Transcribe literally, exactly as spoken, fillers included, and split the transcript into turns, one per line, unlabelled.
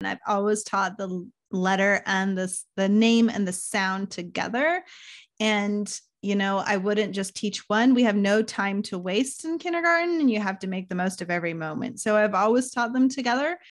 I've always taught the letter and the, the name and the sound together. And, you know, I wouldn't just teach one. We have no time to waste in kindergarten, and you have to make the most of every moment. So I've always taught them together.